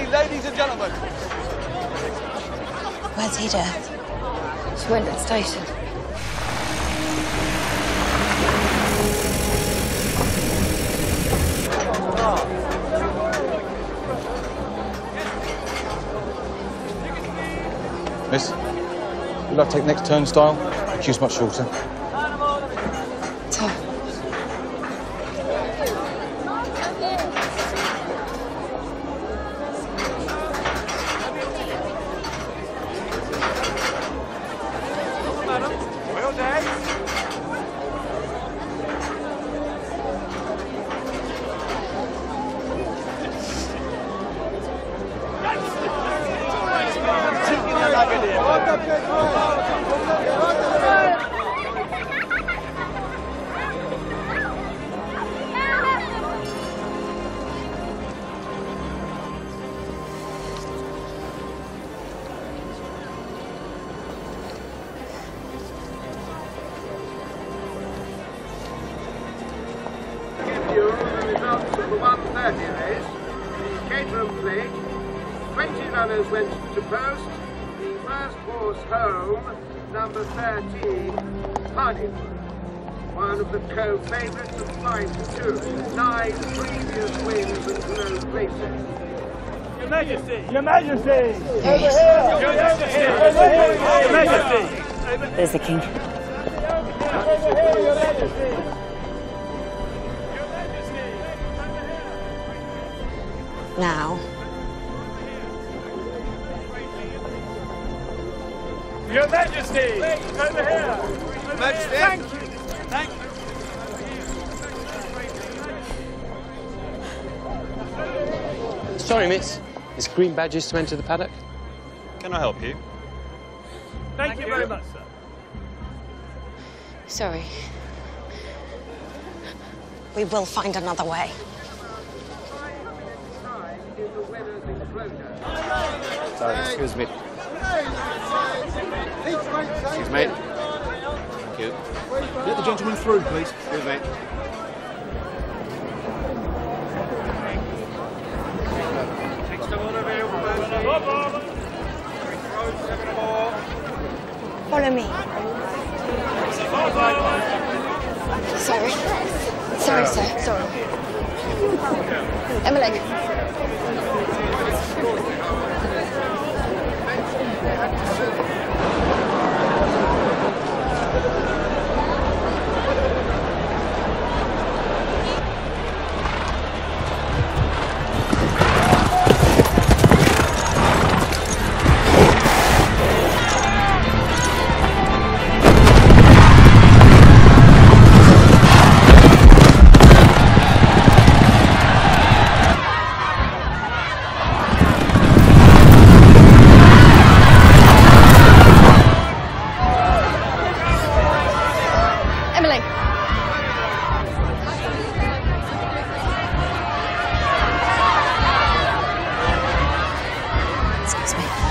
ready, ladies and gentlemen. Where's Ada? She went to the station. Miss, would like to take next turnstile? The queue's much shorter. So. Went to post. The first horse home, number 13, Honeymoon. One of the co-favourites of flight to 9 previous wins and no places. Your Majesty! Your Majesty! There he is. Your Majesty! Your Majesty! There's the king. Your Majesty! Now. Your Majesty! Over here! Your Majesty! Thank you! Thank you! Sorry, miss. Is green badges to enter the paddock? Can I help you? Thank you very much, sir. Sorry. We will find another way. Sorry, excuse me. Excuse me. Thank you. Let the gentleman through, please. Excuse me. Follow me. Sorry. Sorry, sir. Sorry. Emily. Excuse me.